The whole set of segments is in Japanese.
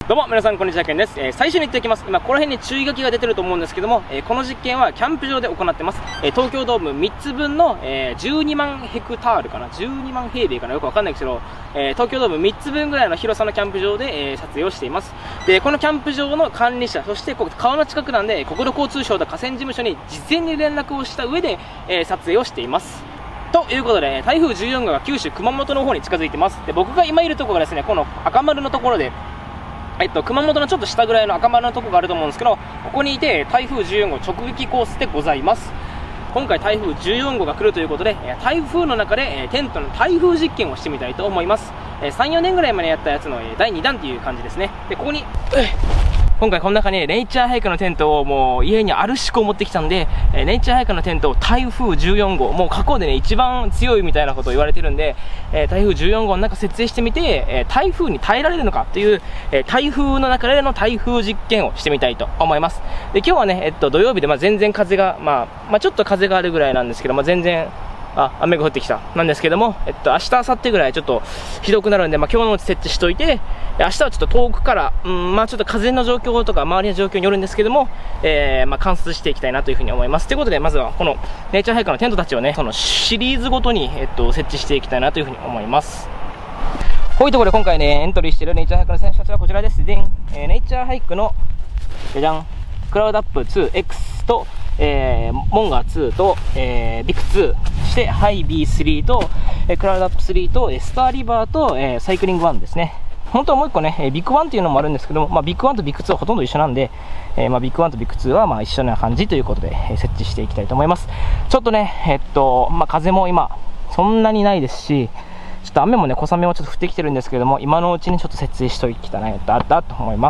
どうも皆さんこんにちは、けんです。最初に言っておきます。今ここら辺に注意書きが出てると思うんですけども、この実験はキャンプ場で行ってます。東京ドーム3つ分の、12万ヘクタールかな、12万平米かな、よくわかんないけど、東京ドーム3つ分ぐらいの広さのキャンプ場で、撮影をしています。でこのキャンプ場の管理者、そしてここ川の近くなんで国土交通省と河川事務所に事前に連絡をした上で、撮影をしています。ということで、台風14号が九州熊本の方に近づいてます。で僕が今いるところがですね、この赤丸のところで、熊本のちょっと下ぐらいの赤丸のところがあると思うんですけど、ここにいて台風14号直撃コースでございます。今回台風14号が来るということで、台風の中でテントの台風実験をしてみたいと思います。3、4年ぐらい前にやったやつの第2弾っていう感じですね。でここに今回この中にネイチャーハイクのテントをもう家にあるしく持ってきたんで、ネイチャーハイクのテントを台風14号、もう過去でね一番強いみたいなことを言われてるんで、台風14号の中設営してみて、台風に耐えられるのかという、台風の中での台風実験をしてみたいと思います。で今日はね、土曜日で、全然風が、ちょっと風があるぐらいなんですけど、全然雨が降ってきたなんですけども、明日明後日ぐらいちょっとひどくなるんで、今日のうち設置しといて、明日はちょっと遠くから、ちょっと風の状況とか周りの状況によるんですけども、観察していきたいなというふうに思います。ということで、まずはこのネイチャーハイクのテントたちをね、そのシリーズごとに、設置していきたいなというふうに思います。こういうところで今回ね、エントリーしているネイチャーハイクの選手たちはこちらです。でん、ネイチャーハイクの、じゃじゃん、クラウドアップ 2X と、モンガー2と、ビク2、そしてハイ B3 と、クラウドアップ3と、スターリバーと、サイクリング1ですね。本当はもう一個ね、ビッグ1っていうのもあるんですけども、ビッグ1とビッグ2はほとんど一緒なんで、ビッグ1とビッグ2は一緒な感じということで、設置していきたいと思います。ちょっとね、風も今、そんなにないですし、ちょっと雨もね、小雨もちょっと降ってきてるんですけども、今のうちにちょっと設置しておきたいなと思います。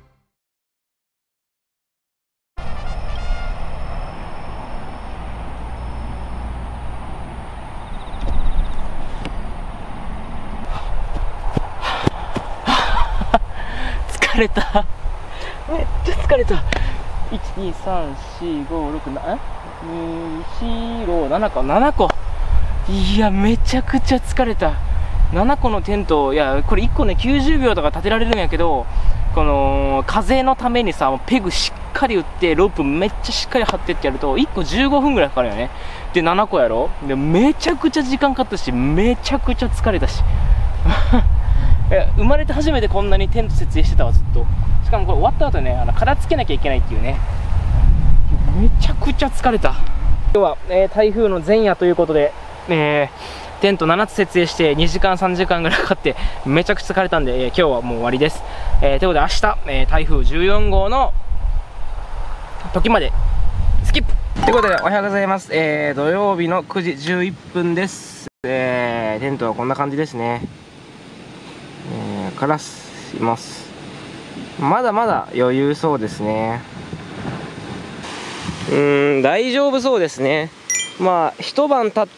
疲れた。めっちゃ疲れた。1、2、3、4、5、6、7、2、4、7個、7個。いや、めちゃくちゃ疲れた。7個のテント、いや、これ1個ね、90秒とか立てられるんやけど、この、風のためにさ、ペグしっかり打って、ロープめっちゃしっかり張ってってやると、1個15分ぐらいかかるよね。で、7個やろ。で、めちゃくちゃ時間かかったし、めちゃくちゃ疲れたし。生まれて初めてこんなにテント設営してたわ、ずっと。しかもこれ終わった後ね、殻つけなきゃいけないっていうね。めちゃくちゃ疲れた。今日は、台風の前夜ということで、テント7つ設営して2時間3時間ぐらいかかってめちゃくちゃ疲れたんで、今日はもう終わりです。ということで明日、台風14号の時までスキップということで、おはようございます。土曜日の9時11分です。テントはこんな感じですね。カラスいます。まだまだ余裕そうですね。大丈夫そうですね。一晩経って、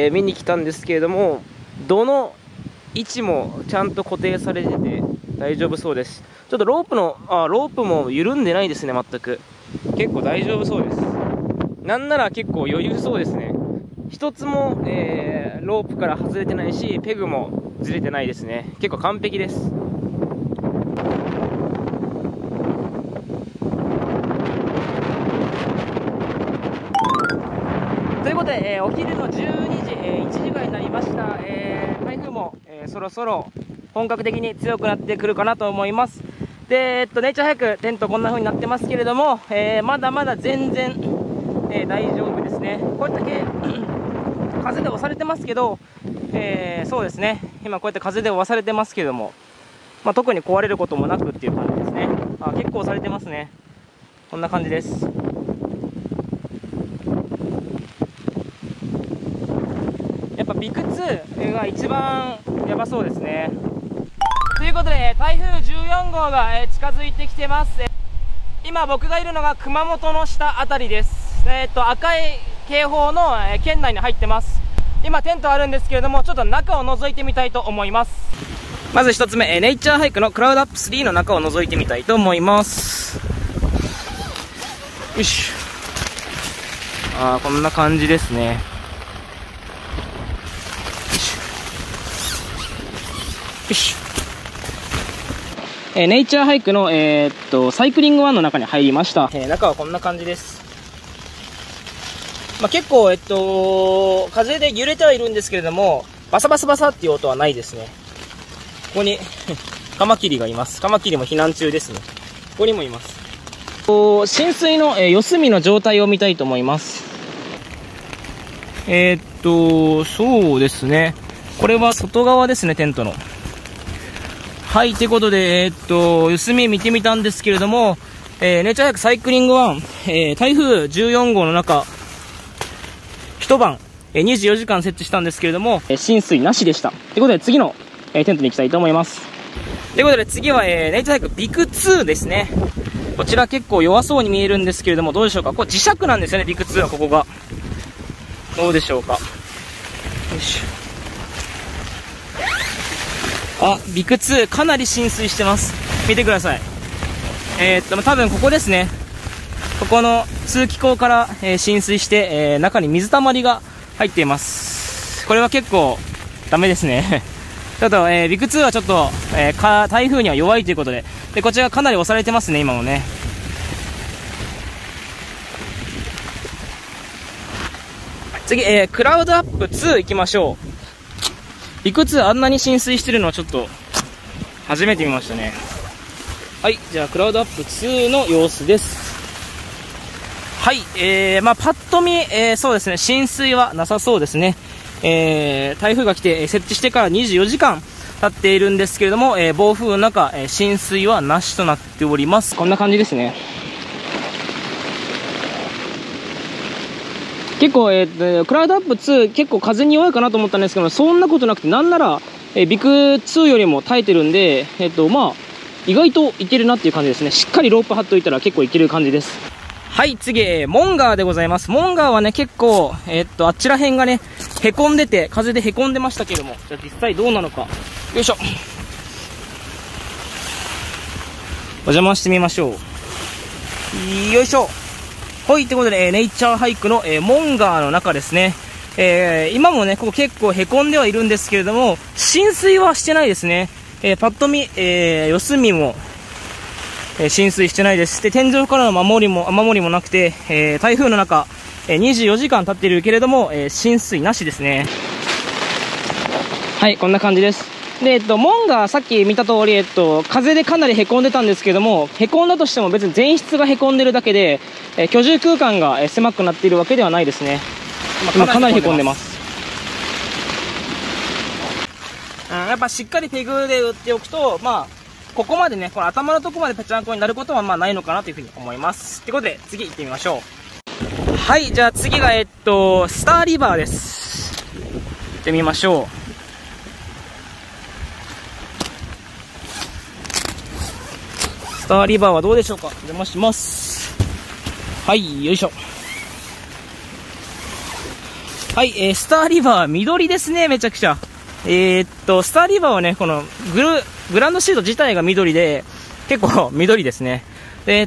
見に来たんですけれども、どの位置もちゃんと固定されてて大丈夫そうです。ちょっとロープも緩んでないですね。全く結構大丈夫そうです。なんなら結構余裕そうですね。一つも、ロープから外れてないし、ペグもずれてないですね。結構完璧です。ということで、お昼の12時、1時ぐらいになりました。台風も、そろそろ本格的に強くなってくるかなと思います。で、ネイチャーハイクテントこんな風になってますけれども、まだまだ全然、大丈夫ですね。こうやってだけ風で押されてますけど、そうですね、今こうやって風で押されてますけども、特に壊れることもなくっていう感じですね。結構押されてますね。こんな感じです。やっぱビク2が一番やばそうですね。ということで、台風14号が近づいてきてます。今僕がいるのが熊本の下あたりです。赤い警報の県内に入ってます。今テントあるんですけれども、ちょっと中を覗いてみたいと思います。まず一つ目、ネイチャーハイクのクラウドアップ3の中を覗いてみたいと思います。よし。こんな感じですね。よし。 ネイチャーハイクの、サイクリングワンの中に入りました。中はこんな感じです。まあ、結構、風で揺れてはいるんですけれども、バサバサバサっていう音はないですね。ここに、カマキリがいます。カマキリも避難中ですね。ここにもいます。浸水の、四隅の状態を見たいと思います。そうですね。これは外側ですね、テントの。はい、ということで、四隅見てみたんですけれども、ネイチャーハイクサイクリングワン、台風14号の中、一晩、24時間設置したんですけれども、浸水なしでした。ということで、次の、テントに行きたいと思います。ということで、次は、ネイチャーハイクビク2ですね。こちら結構弱そうに見えるんですけれども、どうでしょうか。これ磁石なんですよね、ビク2はここが。どうでしょうか。よいしょ。あ、ビク2かなり浸水してます。見てください。多分ここですね。ここの通気口から、浸水して、中に水たまりが入っています。これは結構ダメですね。ちょっと、ビク2はちょっと、台風には弱いということで、こちらかなり押されてますね、今もね。次、クラウドアップ2行きましょう。ビク2あんなに浸水してるのはちょっと、初めて見ましたね。はい、じゃあ、クラウドアップ2の様子です。はい、まあ、パッと見、そうですね、浸水はなさそうですね。台風が来て、設置してから24時間経っているんですけれども、暴風の中、浸水はなしとなっております。こんな感じですね。結構、クラウドアップ2結構風に弱いかなと思ったんですけど、そんなことなくて、なんなら、ビク2よりも耐えてるんで、まあ、意外といけるなっていう感じですね。しっかりロープ張っておいたら結構いける感じです。はい、次、モンガーでございます。モンガーはね、結構、あっちら辺がね、へこんでて、風でへこんでましたけども、じゃあ実際どうなのか。よいしょ。お邪魔してみましょう。よいしょ。はい、ということで、ネイチャーハイクの、モンガーの中ですね。今もね、ここ結構へこんではいるんですけれども、浸水はしてないですね。パッと見、四隅も、浸水してないです。で、天井からの雨漏りもなくて、台風の中、24時間経っているけれども、浸水なしですね。はい、こんな感じです。で、門がさっき見た通り、風でかなりへこんでたんですけども、へこんだとしても別に全室がへこんでるだけで、居住空間が狭くなっているわけではないですね。今かなりへこんでます。やっぱしっかりペグで打っておくと、まあ、ここまでね、この頭のとこまでぺちゃんこになることはまあないのかなというふうに思います。ということで、次行ってみましょう。はい、じゃあ次が、スターリバーです。行ってみましょう。スターリバーはどうでしょうか。お邪魔します。はい、よいしょ。はい、スターリバー緑ですね、めちゃくちゃ。スターリバーはね、このグランドシート自体が緑で、結構緑ですね。で、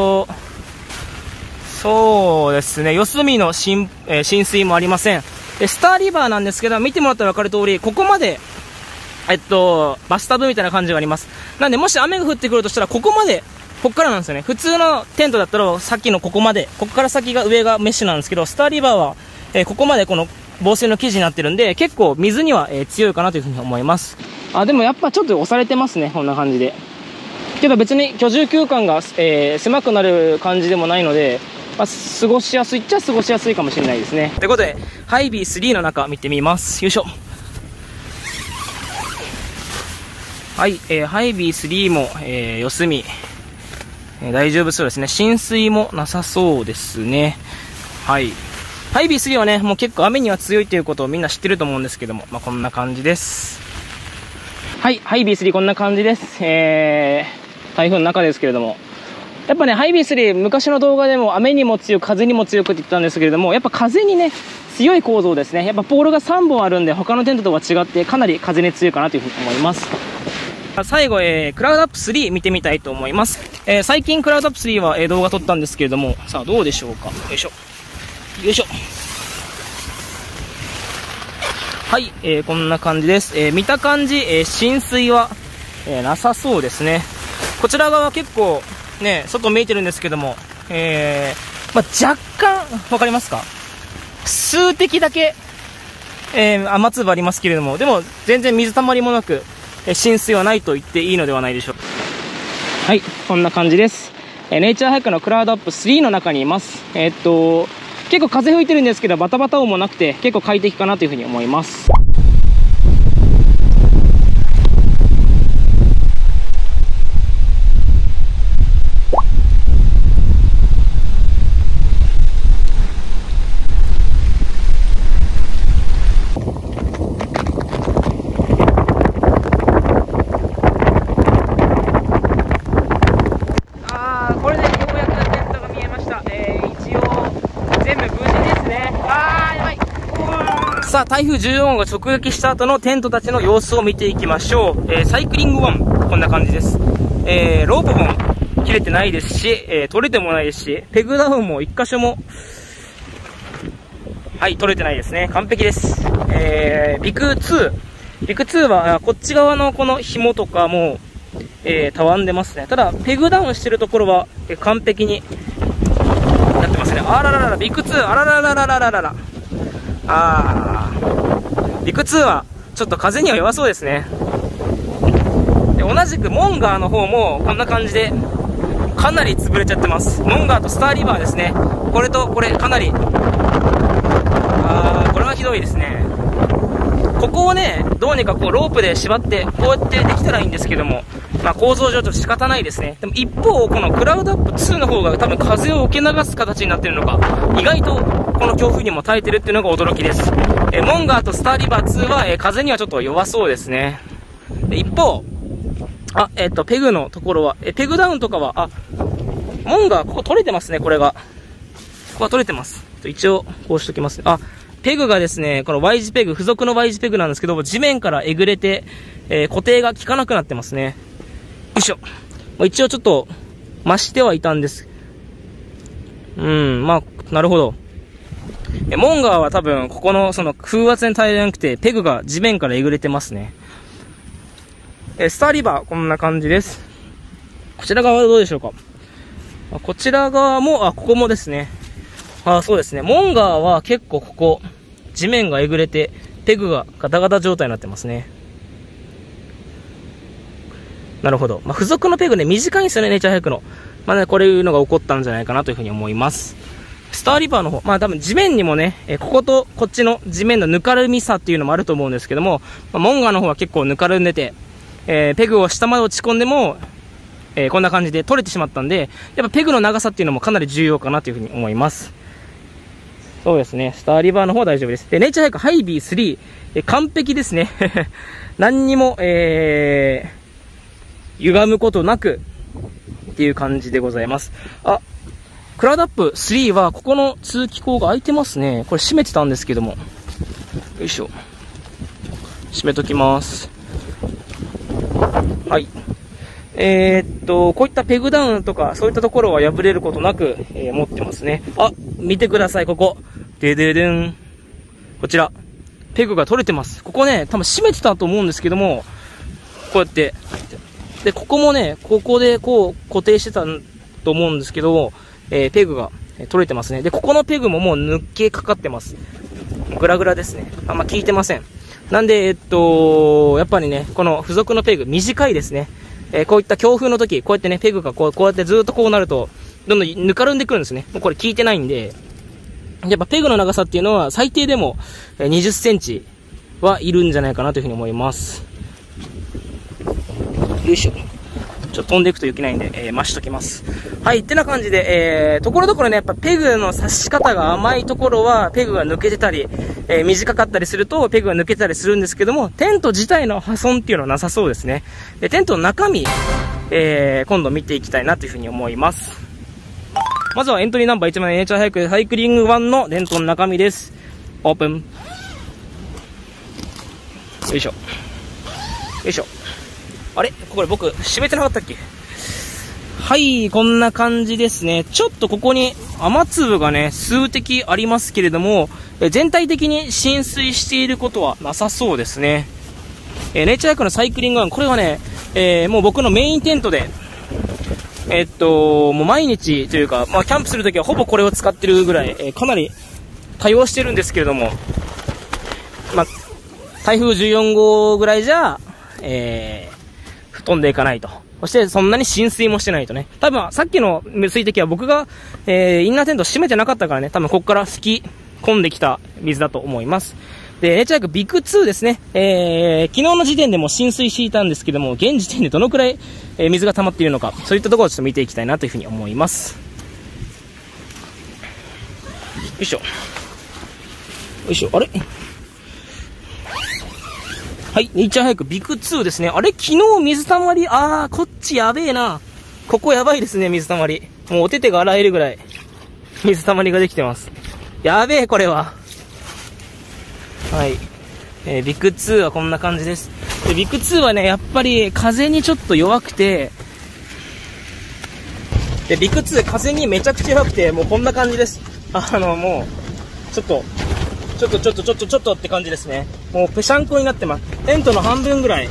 そうですね、四隅の浸水もありません。で、スターリバーなんですけど、見てもらったら分かる通り、ここまで、バスタブみたいな感じがあります。なんで、もし雨が降ってくるとしたら、ここまで、こっからなんですよね。普通のテントだったら、さっきのここまで、ここから先が上がメッシュなんですけど、スターリバーは、ここまでこの防水の生地になってるんで、結構水には、強いかなというふうに思います。あ、でもやっぱちょっと押されてますね、こんな感じで。けど別に居住空間が、狭くなる感じでもないので、まあ、過ごしやすいっちゃ過ごしやすいかもしれないですね。ということで、ハイビー3の中見てみます。よいしょ。はい、ハイビー3も、四隅、大丈夫そうですね。浸水もなさそうですね。はい。ハイビー3はね、もう結構雨には強いということをみんな知ってると思うんですけども、まあ、こんな感じです。はい、ハイビー3こんな感じです。台風の中ですけれども。やっぱね、ハイビー3、昔の動画でも雨にも強く、風にも強くって言ったんですけれども、やっぱ風にね、強い構造ですね。やっぱポールが3本あるんで、他のテントとは違って、かなり風に強いかなというふうに思います。最後、クラウドアップ3見てみたいと思います。最近クラウドアップ3は、動画撮ったんですけれども、さあどうでしょうか。よいしょ。よいしょ。はい、こんな感じです。見た感じ、浸水は、なさそうですね。 こちら側は結構ね、外見えてるんですけども、若干、わかりますか？数滴だけ、雨粒ありますけれども、でも全然水たまりもなく、浸水はないと言っていいのではないでしょうか。はい、こんな感じです。ネイチャーハイクのクラウドアップ3の中にいます。結構風吹いてるんですけど、バタバタ音もなくて、結構快適かなというふうに思います。さあ、台風14号が直撃した後のテントたちの様子を見ていきましょう。サイクリング1、こんな感じです。ロープも切れてないですし、取れてもないですし、ペグダウンも一箇所も、はい、取れてないですね。完璧です。ビク2は、こっち側のこの紐とかも、たわんでますね。ただ、ペグダウンしてるところは、完璧になってますね。あらららら、ビク2、あらららららららら。ビク2はちょっと風には弱そうですね。で、同じくモンガーの方もこんな感じでかなり潰れちゃってます。モンガーとスターリバーですね。これとこれかなり、これはひどいですね。ここをね、どうにかこうロープで縛ってこうやってできたらいいんですけども、構造上ちょっと仕方ないですね。でも一方、このクラウドアップ2の方が多分風を受け流す形になってるのか、意外とこの強風にも耐えてるっていうのが驚きです。モンガーとスターリバー2は、風にはちょっと弱そうですね。で一方、ペグのところは、ペグダウンとかは、モンガーここ取れてますね、これが。ここは取れてます。一応、こうしときます。ペグがですね、この Y 字ペグ、付属の Y 字ペグなんですけど、地面からえぐれて、固定が効かなくなってますね。よいしょ。一応ちょっと、増してはいたんです。なるほど。モンガーは多分、ここのその風圧に耐えれなくて、ペグが地面からえぐれてますね。スターリバー、こんな感じです。こちら側はどうでしょうか。こちら側も、ここもですね。そうですね。モンガーは結構ここ、地面がえぐれて、ペグがガタガタ状態になってますね。なるほど。付属のペグね、短いんですよね、ネイチャーハイクの。これいうのが起こったんじゃないかなというふうに思います。スターリバーの方、多分地面にもね、こことこっちの地面のぬかるみさっていうのもあると思うんですけども、モンガーの方は結構ぬかるんでて、ペグを下まで落ち込んでも、こんな感じで取れてしまったんで、やっぱペグの長さっていうのもかなり重要かなというふうに思います。そうですね。スターリバーの方は大丈夫です。で、ネイチャーハイクハイビー3、完璧ですね。何にも、歪むことなく、っていう感じでございます。クラウドアップ3は、ここの通気口が開いてますね。これ閉めてたんですけども。よいしょ。閉めときます。はい。こういったペグダウンとか、そういったところは破れることなく、持ってますね。見てください、ここ。でででん。こちら。ペグが取れてます。ここね、多分閉めてたと思うんですけども、こうやって。で、ここもね、ここでこう固定してたと思うんですけど、ペグが取れてますね。で、ここのペグももう抜けかかってます。グラグラですね。効いてません。なんで、やっぱりね、この付属のペグ、短いですね。こういった強風の時、こうやってね、ペグがこうやってずっとこうなると、どんどんぬかるんでくるんですね。もうこれ効いてないんで、やっぱペグの長さっていうのは最低でも20センチはいるんじゃないかなというふうに思います。よいしょ。ちょっと飛んでいくといけないんで、増しときます。はい、ってな感じで、ところどころね、やっぱペグの刺し方が甘いところは、ペグが抜けてたり、短かったりすると、ペグが抜けてたりするんですけども、テント自体の破損っていうのはなさそうですね。で、テントの中身、今度見ていきたいなというふうに思います。まずはエントリーナンバー1番ネイチャーハイクサイクリング1のテントの中身です。オープン。よいしょ。よいしょ。あれこれ僕、閉めてなかったっけ？はい、こんな感じですね。ちょっとここに雨粒がね、数滴ありますけれども、全体的に浸水していることはなさそうですね。ネイチャーハイクのサイクリング1、これはね、もう僕のメインテントで、 もう毎日というか、まあ、キャンプするときはほぼこれを使ってるぐらい、かなり対応してるんですけれども、まあ、台風14号ぐらいじゃ、飛んでいかないと。そしてそんなに浸水もしてないとね。多分さっきの水滴は僕が、インナーテント閉めてなかったからね、多分ここから吹き込んできた水だと思います。で、ネイチャーハイクビッグ2ですね。昨日の時点でも浸水していたんですけども、現時点でどのくらい、水が溜まっているのか、そういったところをちょっと見ていきたいなというふうに思います。よいしょ。よいしょ、あれはい、ネイチャーハイクビッグ2ですね。あれ昨日水たまり、こっちやべえな。ここやばいですね、水たまり。もうお手手が洗えるぐらい、水たまりができてます。やべえ、これは。はい。ビッグ2はこんな感じです。で、ビッグ2はね、やっぱり風にちょっと弱くて、で、ビッグ2風にめちゃくちゃ弱くて、もうこんな感じです。もう、ちょっとって感じですね。もうぺしゃんこになってます。テントの半分ぐらい、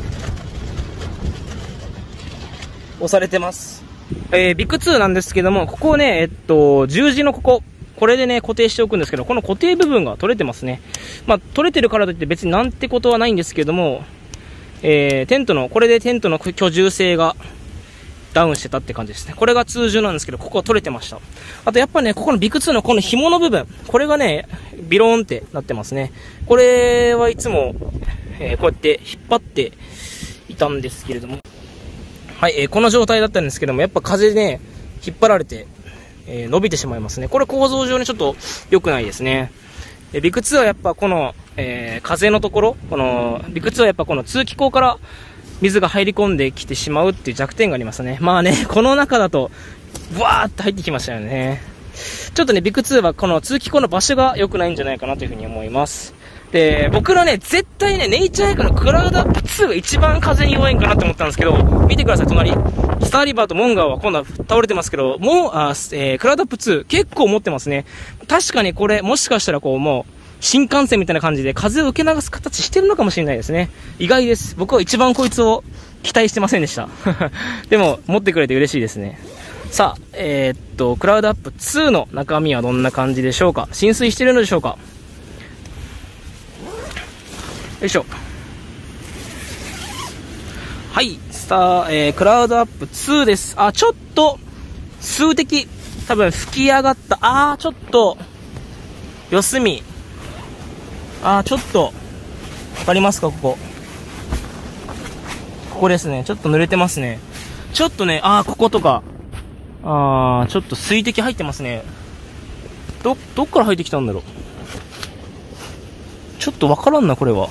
押されてます。ビッグ2なんですけども、ここをね、十字のこれでね、固定しておくんですけど、この固定部分が取れてますね。まあ、取れてるからといって別になんてことはないんですけども、これでテントの居住性がダウンしてたって感じですね。これが通常なんですけど、ここは取れてました。あとやっぱね、ここのビッグ2のこの紐の部分、これがね、ビローンってなってますね。これはいつも、こうやって引っ張っていたんですけれども、はい、この状態だったんですけども、やっぱ風でね、引っ張られて、伸びてしまいますね。これ構造上にちょっと良くないですね。ビッグ2はやっぱこの、風のところ、ビッグ2はやっぱこの通気口から水が入り込んできてしまうっていう弱点がありますね。まあね、この中だと、ブワーって入ってきましたよね。ちょっとね、ビッグ2はこの通気口の場所が良くないんじゃないかなというふうに思います。で、僕らね、絶対ね、ネイチャーハイクのクラウドアップ2が一番風に弱いんかなって思ったんですけど、見てください、隣。スターリバーとモンガーは今度は倒れてますけど、クラウドアップ2結構持ってますね。確かにこれ、もしかしたらもう、新幹線みたいな感じで風を受け流す形してるのかもしれないですね。意外です。僕は一番こいつを期待してませんでした。でも、持ってくれて嬉しいですね。さあ、クラウドアップ2の中身はどんな感じでしょうか。浸水してるのでしょうか。よいしょ。はい、クラウドアップ2です。ちょっと、数滴、多分吹き上がった。ちょっと、四隅。ちょっと、わかりますか、ここですね。ちょっと濡れてますね。ちょっとね、こことか、ちょっと水滴入ってますね。どっから入ってきたんだろう。ちょっとわからんな、これは。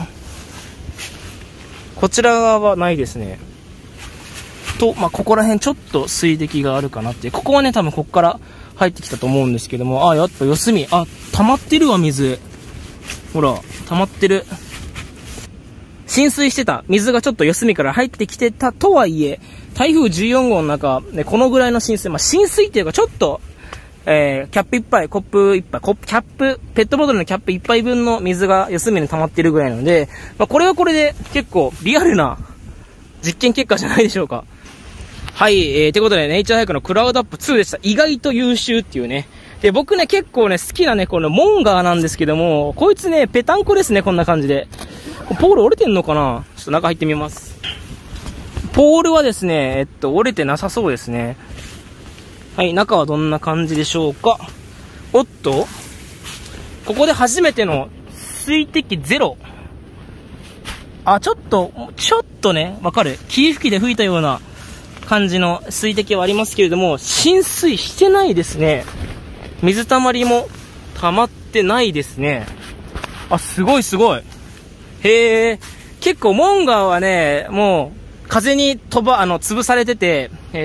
こちら側はないですね。ここら辺ちょっと水滴があるかなって。ここはね、多分ここから入ってきたと思うんですけども、やっぱ四隅。溜まってるわ、水。ほら、溜まってる。浸水してた水がちょっと四隅から入ってきてたとはいえ、台風14号の中、ね、このぐらいの浸水。浸水っていうかちょっと、キャップ1杯、コップ1杯、キャップ、ペットボトルのキャップ1杯分の水が四隅に溜まってるぐらいなので、これはこれで結構リアルな実験結果じゃないでしょうか。はい、ということで、ネイチャーハイクのクラウドアップ2でした。意外と優秀っていうね。で、僕ね、結構ね、好きなね、このモンガーなんですけども、こいつね、ペタンコですね、こんな感じで。ポール折れてんのかな？ちょっと中入ってみます。ポールはですね、折れてなさそうですね。はい、中はどんな感じでしょうか。おっと、ここで初めての水滴ゼロ。ちょっとね、わかる。霧吹きで吹いたような感じの水滴はありますけれども、浸水してないですね。水たまりも溜まってないですね。すごいすごい。へー。結構モンガーはね、もう風に潰されてて、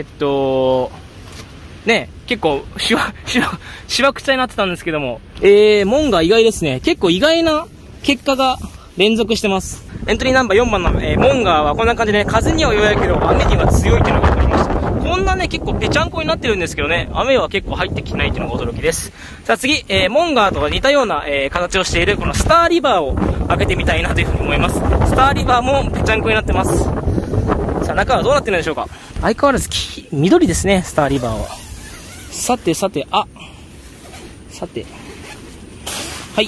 ね、結構しわくちゃになってたんですけども、モンガー意外ですね。結構意外な結果が連続してます。エントリーナンバー4番の、モンガーはこんな感じで、風には弱いけど雨には強いっていうのが分かりました。こんなね、結構ぺちゃんこになってるんですけどね、雨は結構入ってきてないっていうのが驚きです。さあ次、モンガーと似たような、形をしているこのスターリバーを開けてみたいなというふうに思います。スターリバーもぺちゃんこになってます。さあ中はどうなってるんでしょうか。 相変わらず緑ですね、スターリバーは。さて、はい、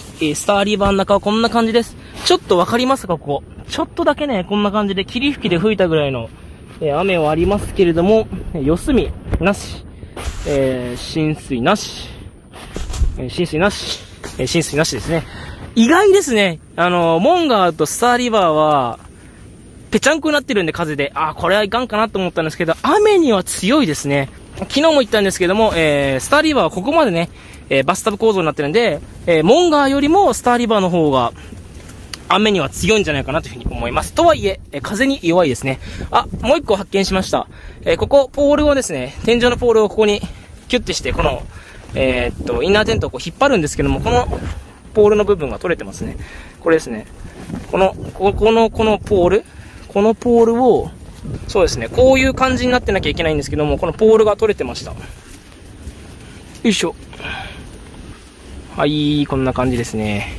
スターリバーの中はこんな感じです。ちょっとわかりますか、ここ。ちょっとだけね、こんな感じで霧吹きで吹いたぐらいの、雨はありますけれども、四隅なし、浸水なし、浸水なしですね。意外ですね。モンガーとスターリバーは、ぺちゃんこになってるんで風で、これはいかんかなと思ったんですけど、雨には強いですね。昨日も言ったんですけども、スターリバーはここまでね、バスタブ構造になってるんで、モンガーよりもスターリバーの方が、雨には強いんじゃないかなというふうに思います。とはいえ、風に弱いですね。もう一個発見しました。ここ、ポールをですね、天井のポールをここにキュッてして、この、インナーテントをこう引っ張るんですけども、このポールの部分が取れてますね。これですね。このポールを、そうですね、こういう感じになってなきゃいけないんですけども、このポールが取れてました。よいしょ。はい、こんな感じですね。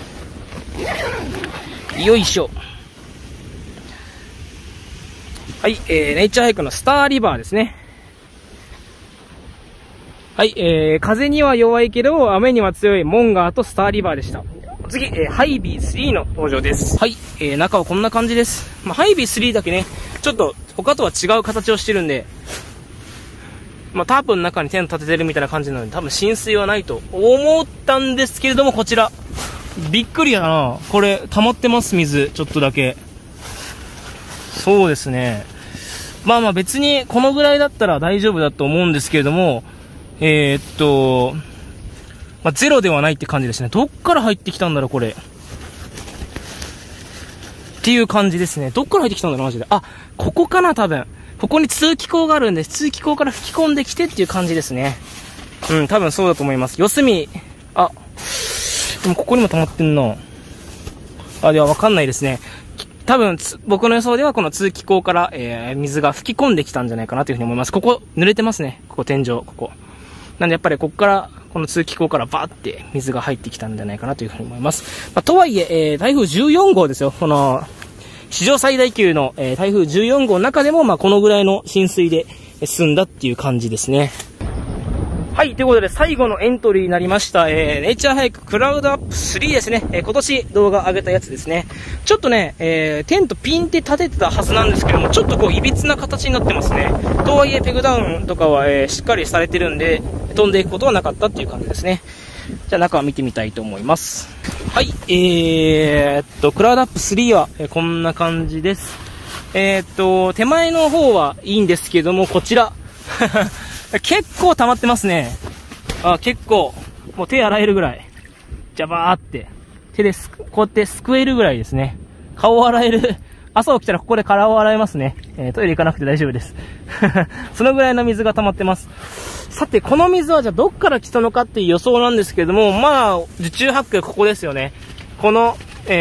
よいしょ。はい、ネイチャーハイクのスターリバーですね。はい、風には弱いけど、雨には強いモンガーとスターリバーでした。次、ハイビー3の登場です。はい、中はこんな感じです。ハイビー3だけね、ちょっと他とは違う形をしてるんで、タープの中にテント立ててるみたいな感じなので、多分浸水はないと思ったんですけれども、こちら。びっくりやな。これ、溜まってます、水。ちょっとだけ。そうですね。別にこのぐらいだったら大丈夫だと思うんですけれども、ゼロではないって感じですね。どっから入ってきたんだろう、これ。っていう感じですね。どっから入ってきたんだろう、マジで。ここかな、多分。ここに通気口があるんで、通気口から吹き込んできてっていう感じですね。多分そうだと思います。四隅、でもここにも溜まってんな。ではわかんないですね。多分、僕の予想ではこの通気口から、水が吹き込んできたんじゃないかなというふうに思います。ここ、濡れてますね。ここ天井、ここ。なんでやっぱりここから、この通気口からバーって水が入ってきたんじゃないかなというふうに思います。とはいえ、台風14号ですよ。この、史上最大級の、台風14号の中でも、このぐらいの浸水で済んだっていう感じですね。はい、ということで最後のエントリーになりました、ネイチャーハイククラウドアップ3ですね。今年動画上げたやつですね。ちょっとね、テントピンって立ててたはずなんですけども、ちょっとこう、いびつな形になってますね。とはいえ、ペグダウンとかは、しっかりされてるんで、飛んでいくことはなかったっていう感じですね。じゃあ中を見てみたいと思います。はい、クラウドアップ3は、こんな感じです。手前の方はいいんですけども、こちら。結構溜まってますね。結構、もう手洗えるぐらい。じゃばーって。手でこうやってすくえるぐらいですね。顔洗える。朝起きたらここで体を洗えますね。トイレ行かなくて大丈夫です。そのぐらいの水が溜まってます。さて、この水はじゃあどっから来たのかっていう予想なんですけども、受注発掘ここですよね。この、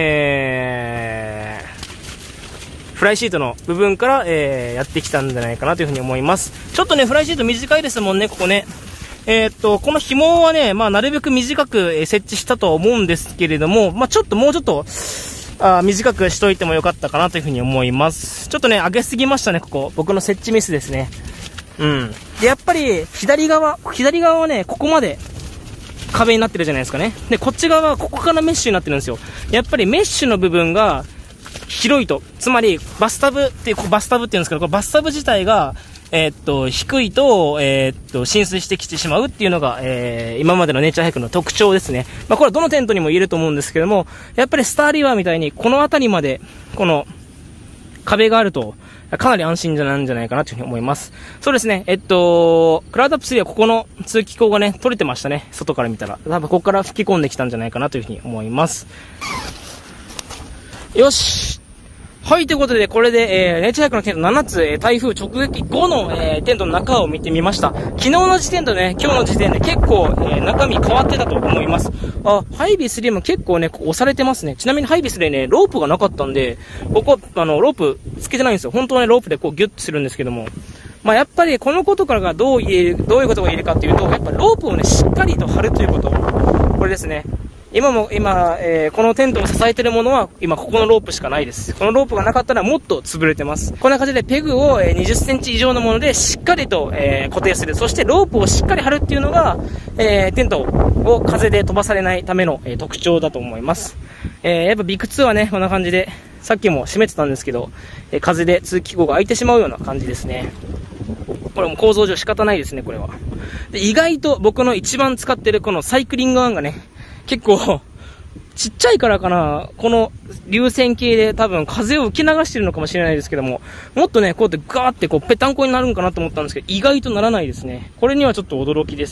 フライシートの部分から、やってきたんじゃないかなというふうに思います。ちょっとね、フライシート短いですもんね、ここね。この紐はね、なるべく短く、設置したとは思うんですけれども、もうちょっと、短くしといてもよかったかなというふうに思います。ちょっとね、上げすぎましたね、ここ。僕の設置ミスですね。で、やっぱり、左側はね、ここまで、壁になってるじゃないですかね。で、こっち側はここからメッシュになってるんですよ。やっぱりメッシュの部分が、広いと。つまり、バスタブって言うんですけど、これバスタブ自体が、低いと、浸水してきてしまうっていうのが、今までのネイチャーハイクの特徴ですね。これはどのテントにも言えると思うんですけども、やっぱりスターリバーみたいに、この辺りまで、この、壁があると、かなり安心なんじゃないかなというふうに思います。そうですね、クラウドアップ3はここの通気口がね、取れてましたね。外から見たら。多分ここから吹き込んできたんじゃないかなというふうに思います。よし。はい、ということで、これで、ネイチャーハイクのテント7つ、台風直撃後の、テントの中を見てみました。昨日の時点とね、今日の時点で結構、中身変わってたと思います。ハイビー3も結構ね、押されてますね。ちなみにハイビー3ね、ロープがなかったんで、ここ、ロープつけてないんですよ。本当はね、ロープでこうギュッとするんですけども。やっぱりこのことからがどういうことが言えるかっていうと、やっぱロープをね、しっかりと張るということ。これですね。 今、このテントを支えてるものは、今ここのロープしかないです。このロープがなかったらもっと潰れてます。こんな感じでペグを20センチ以上のものでしっかりと固定する。そしてロープをしっかり張るっていうのが、テントを風で飛ばされないための特徴だと思います。やっぱビク2はね、こんな感じで、さっきも閉めてたんですけど、風で通気口が開いてしまうような感じですね。これも構造上仕方ないですね、これは。で、意外と僕の一番使ってるこのサイクリングワンがね、結構、ちっちゃいからかな、この流線形で多分風を受け流してるのかもしれないですけども、もっとね、こうやってガーってこうぺたんこになるんかなと思ったんですけど、意外とならないですね。これにはちょっと驚きです。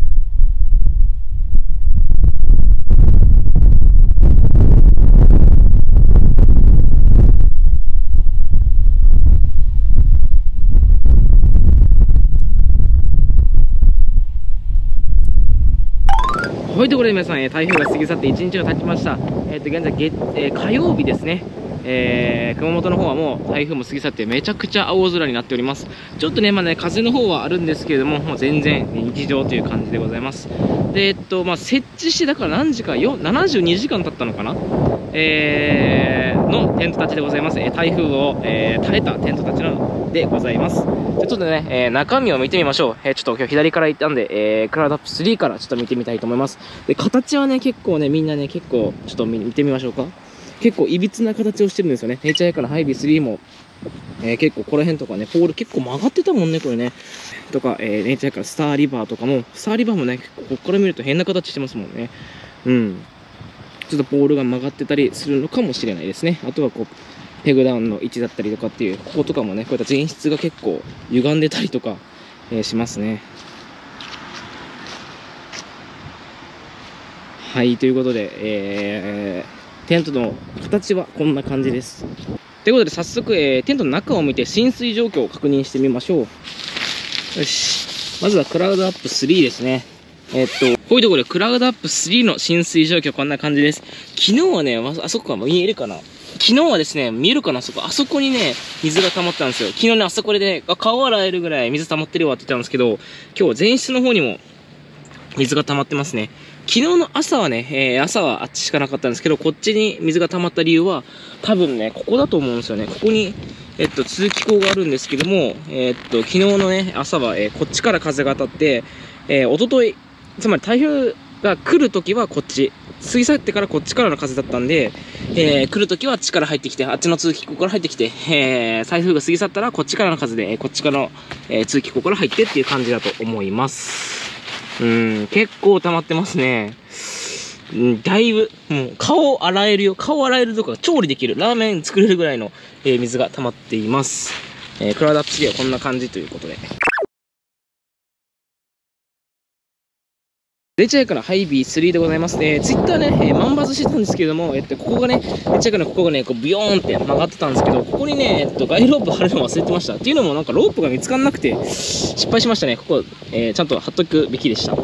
はい、ということで皆さん、台風が過ぎ去って1日が経ちました。現在火曜日ですね。熊本の方はもう台風も過ぎ去ってめちゃくちゃ青空になっております。ちょっとね、風の方はあるんですけれども、もう全然日常という感じでございます。で、設置してだから何時間、72時間経ったのかな、のテントたちでございます。台風を、耐えたテントたちでございます。じゃあちょっとね、中身を見てみましょう。ちょっと今日左から行ったんで、クラウドアップ3からちょっと見てみたいと思います。で、形はね、結構ね、みんなね、結構、ちょっと見てみましょうか。結構いびつな形をしてるんですよね。ネイチャーエカのハイビー3も、結構この辺とかね、ポール結構曲がってたもんね、これね。とか、ネイチャーエカのスターリバーとかも、スターリバーもね、ここから見ると変な形してますもんね。うん。ちょっとポールが曲がってたりするのかもしれないですね。あとはこう、ペグダウンの位置だったりとかっていう、こことかもね、こういった前室が結構歪んでたりとか、しますね。はい、ということで、テントの形はこんな感じです。ということで早速、テントの中を見て浸水状況を確認してみましょう。よし。まずはクラウドアップ3ですね。こういうところでクラウドアップ3の浸水状況こんな感じです。昨日はね、あそこは見えるかな、昨日はですね、見えるかな、あそこにね、水が溜まったんですよ。昨日ね、あそこでね、顔洗えるぐらい水溜まってるわって言ったんですけど、今日前室の方にも水が溜まってますね。昨日の朝はね、朝はあっちしかなかったんですけど、こっちに水が溜まった理由は、多分ね、ここだと思うんですよね。ここに、通気口があるんですけども、昨日のね、朝は、こっちから風が当たって、一昨日、つまり台風が来るときはこっち、過ぎ去ってからこっちからの風だったんで、来るときはあっちから入ってきて、あっちの通気口から入ってきて、台風が過ぎ去ったらこっちからの風で、こっちからの、通気口から入ってっていう感じだと思います。結構溜まってますね。だいぶ、もう顔洗えるよ。顔洗えるとか調理できる。ラーメン作れるぐらいの、水が溜まっています。クラウドアップ3はこんな感じということで。レチャイからハイビー3でございますね。ツイッターね、マンバズしてたんですけども、ここがね、レチャイからここがね、こうビヨーンって曲がってたんですけど、ここにね、ガイロープ貼るの忘れてました。っていうのもなんかロープが見つからなくて、失敗しましたね。ここ、ちゃんと貼っとくべきでした。はい。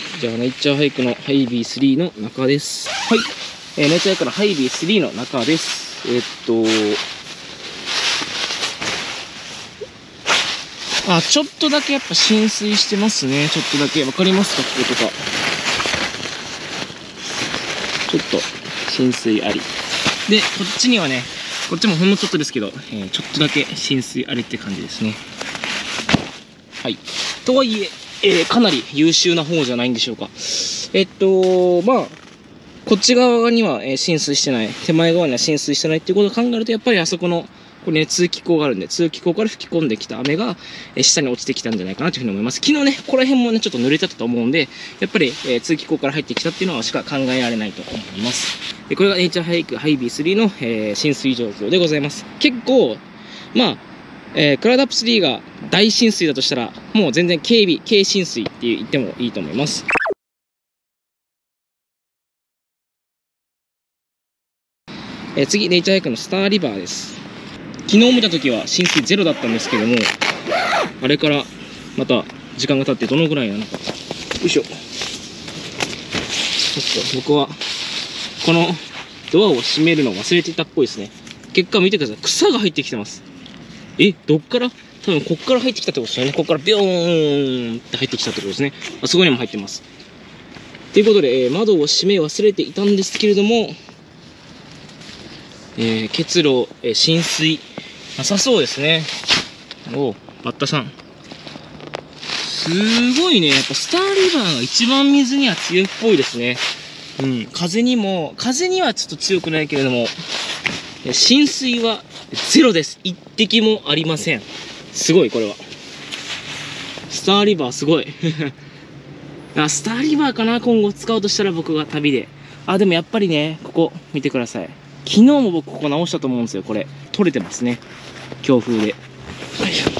じゃあ、ネイチャーハイクのハイビー3の中です。はい。ネイチャーハイクのハイビー3の中です。ちょっとだけやっぱ浸水してますね。ちょっとだけ。わかりますか、こことか。ちょっと浸水あり。で、こっちにはね、こっちもほんのちょっとですけど、ちょっとだけ浸水ありって感じですね。はい。とはいえ、かなり優秀な方じゃないんでしょうか。こっち側には浸水してない。手前側には浸水してないっていうことを考えると、やっぱりあそこの、これね、通気口があるんで、通気口から吹き込んできた雨が、下に落ちてきたんじゃないかなというふうに思います。昨日ね、ここら辺もね、ちょっと濡れてたと思うんで、やっぱり、通気口から入ってきたっていうのはしか考えられないと思います。で、これがネイチャーハイクハイビー3の、浸水状況でございます。結構、クラウドアップ3が大浸水だとしたら、もう全然軽浸水って言ってもいいと思います。次、ネイチャーハイクのスターリバーです。昨日見た時は浸水ゼロだったんですけども、あれからまた時間が経ってどのぐらいなのか。よいしょ。ちょっと僕はこのドアを閉めるのを忘れていたっぽいですね。結果見てください。草が入ってきてます。どっから？多分こっから入ってきたってことですよね。こっからビョーンって入ってきたってことですね。あそこにも入ってます。 ということで、窓を閉め忘れていたんですけれども、結露、浸水、なさそうですね。おう、バッタさん。すごいね。やっぱスターリバーが一番水には強いっぽいですね。うん。風にはちょっと強くないけれども、浸水はゼロです。一滴もありません。すごい、これは。スターリバーすごい。スターリバーかな、今後使うとしたら僕が旅で。でもやっぱりね、ここ見てください。昨日も僕ここ直したと思うんですよ、これ。取れてますね。強風で。よいしょ。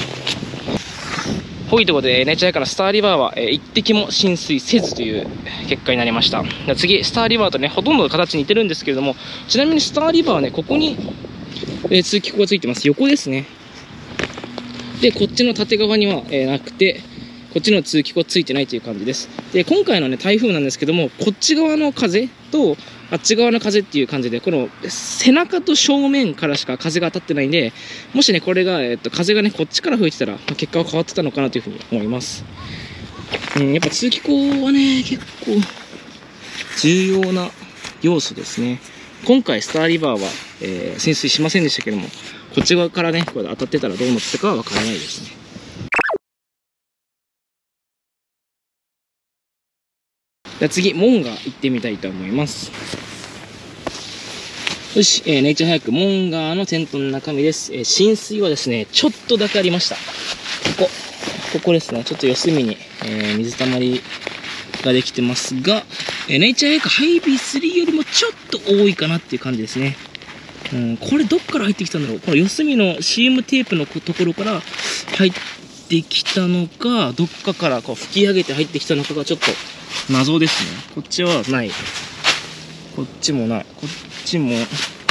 ほいということで、ネイチャーからスターリバーは一滴も浸水せずという結果になりました。次、スターリバーとね、ほとんどの形似てるんですけれども、ちなみにスターリバーはね、ここに、通気口がついてます。横ですね。で、こっちの縦側には、なくて、こっちの通気口ついてないという感じです。で、今回のね、台風なんですけども、こっち側の風と、あっち側の風っていう感じで、この背中と正面からしか風が当たってないんで、もしね、これが、風がね、こっちから吹いてたら、結果は変わってたのかなというふうに思います。やっぱ通気口はね、結構、重要な要素ですね。今回、スターリバーは、浸水しませんでしたけども、こっち側からね、これ当たってたらどうなってたかはわからないですね。じゃあ次、モンガー行ってみたいと思います。よし、ネイチャーハイク、モンガーのテントの中身です。浸水はですね、ちょっとだけありました。ここですね、ちょっと四隅に、水たまりができてますが、ネイチャーハイクハイビー3よりもちょっと多いかなっていう感じですね。これどっから入ってきたんだろう。この四隅の CM テープのところから入ってきたのか、どっかからこう吹き上げて入ってきたのかがちょっと謎ですね。こっちはない。こっちもない。こっちもない。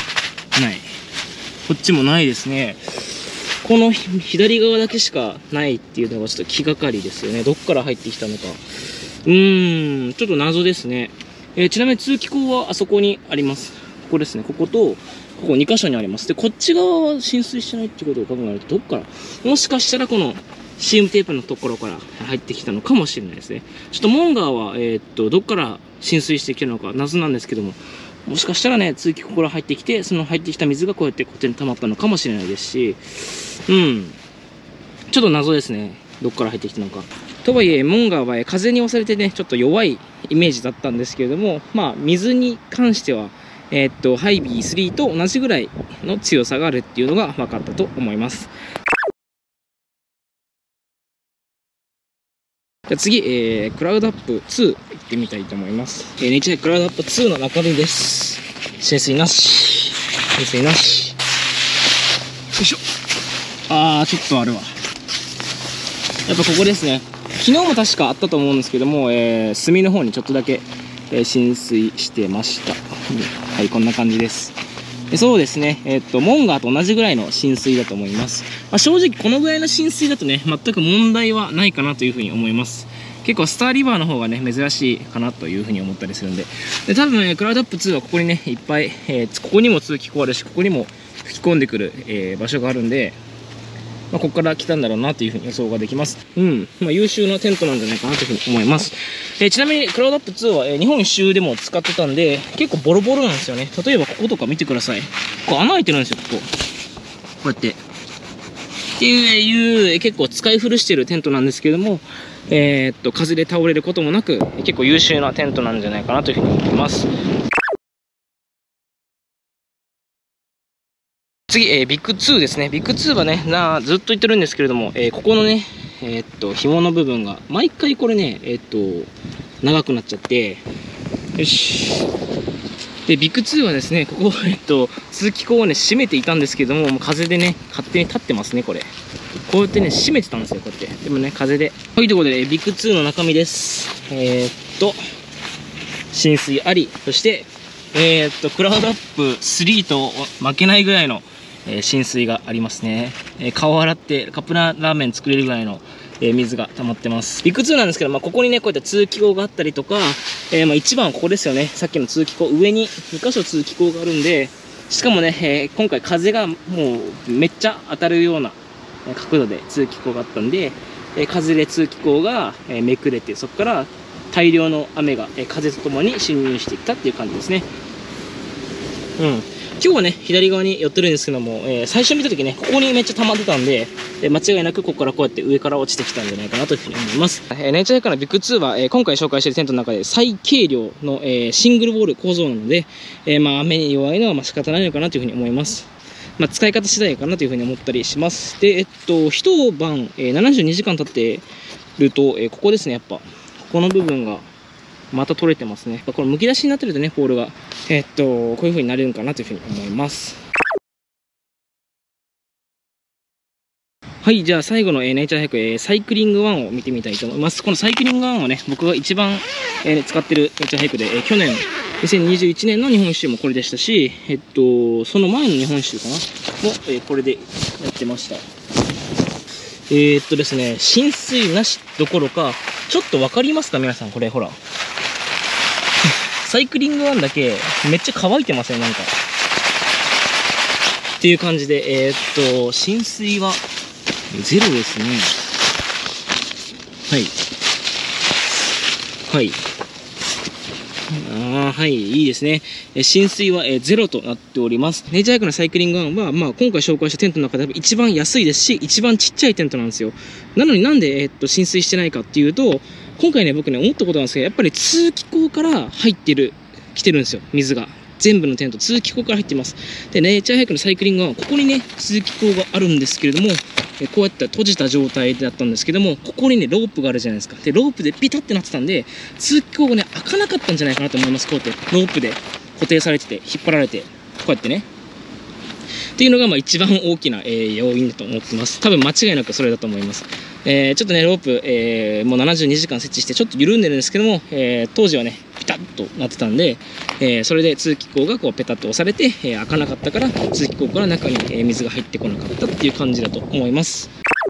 こっちもないですね。この左側だけしかないっていうのがちょっと気がかりですよね。どっから入ってきたのか。ちょっと謎ですね。ちなみに通気口はあそこにあります。ここですね。ここと、ここ2箇所にあります。で、こっち側は浸水してないってことを考えると、どっからもしかしたらこの、CM テープのところから入ってきたのかもしれないですね。ちょっとモンガーは、どっから浸水してきてるのか謎なんですけども、もしかしたらね、通気口から入ってきて、その入ってきた水がこうやってこっちに溜まったのかもしれないですし、ちょっと謎ですね。どっから入ってきたのか。とはいえ、モンガーは風に押されてね、ちょっと弱いイメージだったんですけれども、水に関しては、ハイビー3と同じぐらいの強さがあるっていうのが分かったと思います。じゃあ次、クラウドアップ2行ってみたいと思います。ネイチャークラウドアップ2の中身です。浸水なし。浸水なし。よいしょ。ちょっとあるわ。やっぱここですね。昨日も確かあったと思うんですけども、隅の方にちょっとだけ、浸水してました。はい、こんな感じです。そうですね。モンガーと同じぐらいの浸水だと思います。正直このぐらいの浸水だとね、全く問題はないかなというふうに思います。結構スターリバーの方がね、珍しいかなというふうに思ったりするんで。多分、クラウドアップ2はここにね、いっぱい、ここにも通気口あるし、ここにも吹き込んでくる、場所があるんで、ここから来たんだろうなというふうに予想ができます。優秀なテントなんじゃないかなというふうに思います。ちなみに、クラウドアップ2は、日本一周でも使ってたんで、結構ボロボロなんですよね。例えばこことか見てください。ここ穴開いてるんですよ、ここ。こうやって。っていう、結構使い古してるテントなんですけども、風で倒れることもなく、結構優秀なテントなんじゃないかなというふうに思います。次、ビッグ2ですね。ビッグ2はね、ずっと言ってるんですけれども、ここのね、紐の部分が、毎回これね、長くなっちゃって、よし。で、ビッグ2はですね、ここ、通気口をね、閉めていたんですけども、もう風でね、勝手に立ってますね、これ。こうやってね、閉めてたんですよ、こうやって。でもね、風で。というところで、ビッグ2の中身です。浸水あり、そして、クラウドアップ3と負けないぐらいの、浸水がありますね。顔を洗ってカップラーメン作れるぐらいの、水が溜まってます。ビッグ2なんですけど、ここにね、こうやって通気口があったりとか、一番はここですよね。さっきの通気口、上に2箇所通気口があるんで、しかもね、今回風がもうめっちゃ当たるような角度で通気口があったんで、風で通気口がめくれて、そこから大量の雨が、風とともに侵入してきたっていう感じですね。今日はね、左側に寄ってるんですけども、最初見た時ね、ここにめっちゃ溜まってたんで、間違いなくここからこうやって上から落ちてきたんじゃないかなというふうに思います。ネイチャーハイクのビッグ2は、今回紹介しているテントの中で最軽量の、シングルウォール構造なので、雨に弱いのは仕方ないのかなというふうに思います。使い方次第かなというふうに思ったりします。で、一晩、72時間経ってると、ここですね、やっぱ。ここの部分が、また取れてますね。これむき出しになってるとね、ポールが。こういう風になれるかなというふうに思います。はい、じゃあ最後の、ネイチャーハイク、サイクリング1を見てみたいと思います。このサイクリング1はね、僕が一番、使ってるネイチャーハイクで、去年、2021年の日本一周もこれでしたし、その前の日本一周かなも、これでやってました。ですね、浸水なしどころか、ちょっとわかりますか皆さん、これほら。サイクリング1だけ、めっちゃ乾いてますよ、なんか。っていう感じで、浸水は、ゼロですね。はい。はい、いいですね。浸水はゼロとなっております。ネイチャーハイクのサイクリング1は、今回紹介したテントの中で一番安いですし、一番ちっちゃいテントなんですよ。なのになんで、浸水してないかっていうと、今回ね、僕ね、思ったことなんですけど、やっぱり通気口から来てるんですよ、水が。全部のテント、通気口から入ってます。で、ネイチャーハイクのサイクリングは、ここにね、通気口があるんですけれども、こうやって閉じた状態だったんですけども、ここにね、ロープがあるじゃないですか。で、ロープでピタってなってたんで、通気口がね、開かなかったんじゃないかなと思います。こうやって、ロープで固定されてて、引っ張られて、こうやってね。っていうのが、一番大きな、要因だと思ってます。多分間違いなくそれだと思います。ちょっとね、ロープ、もう72時間設置して、ちょっと緩んでるんですけども、当時はね、ピタッとなってたんで、それで通気口がこうペタッと押されて、開かなかったから、通気口から中に、水が入ってこなかったっていう感じだと思います。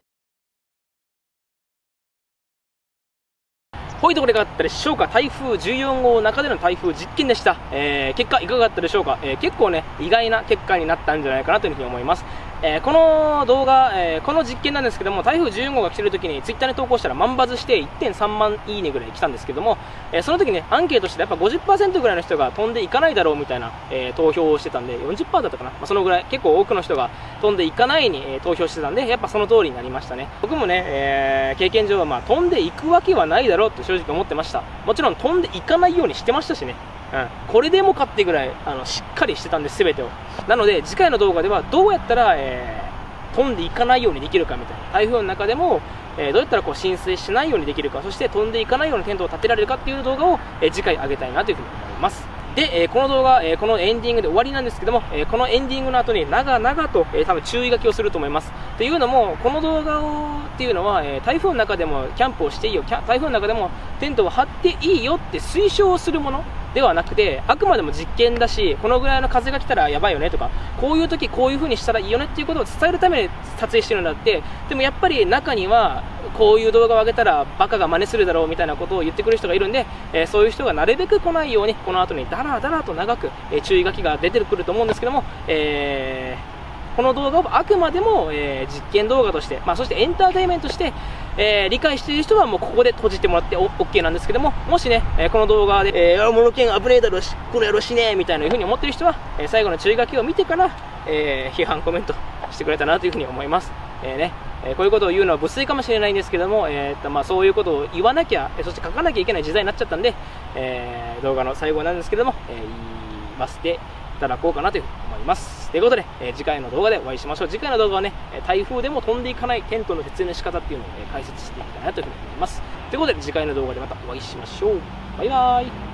こういうところいかがだったでしょうか。台風14号の中での台風実験でした。結果いかがだったでしょうか。結構ね、意外な結果になったんじゃないかなというふうに思います。この動画、この実験なんですけども、台風14号が来てる時にツイッターに投稿したら万バズして 1.3 万いいねぐらい来たんですけども、その時ね、アンケートしてやっぱ 50% ぐらいの人が飛んでいかないだろうみたいな、投票をしてたんで、40% だったかな、そのぐらい、結構多くの人が飛んでいかないに、投票してたんで、やっぱその通りになりましたね。僕もね、経験上は飛んでいくわけはないだろうって正直思ってました。もちろん飛んでいかないようにしてましたしね。これでもかってぐらいしっかりしてたんです、全てを。なので次回の動画ではどうやったら、飛んでいかないようにできるかみたいな、台風の中でも、どうやったらこう浸水しないようにできるか、そして飛んでいかないようにテントを立てられるかっていう動画を、次回上げたいなというふうに思います。で、この動画、このエンディングで終わりなんですけども、このエンディングの後に長々と、多分注意書きをすると思います。っていうのも、この動画っていうのは、台風の中でもキャンプをしていいよ、台風の中でもテントを張っていいよって推奨するものではなくて、あくまでも実験だし、このぐらいの風が来たらやばいよねとか、こういう時こういう風にしたらいいよねっていうことを伝えるために撮影してるんだって、でもやっぱり中にはこういう動画を上げたらバカが真似するだろうみたいなことを言ってくる人がいるんで、そういう人がなるべく来ないようにこの後にダラダラと長く、注意書きが出てくると思うんですけども、この動画をあくまでも、実験動画として、そしてエンターテインメントとして、理解している人はもうここで閉じてもらって OK なんですけども、もしね、この動画で、モノケン危ねえだろ、この野郎死ねえみたいな風に思っている人は、最後の注意書きを見てから、批判コメントしてくれたなという風に思います。こういうことを言うのは無粋かもしれないんですけども、そういうことを言わなきゃ、そして書かなきゃいけない時代になっちゃったんで、動画の最後なんですけども、言いましていただこうかなというふうに思います。ということで、次回の動画でお会いしましょう。次回の動画はね、台風でも飛んでいかないテントの設営の仕方っていうのを、解説していきたいなというふうに思います。ということで、次回の動画でまたお会いしましょう。バイバーイ。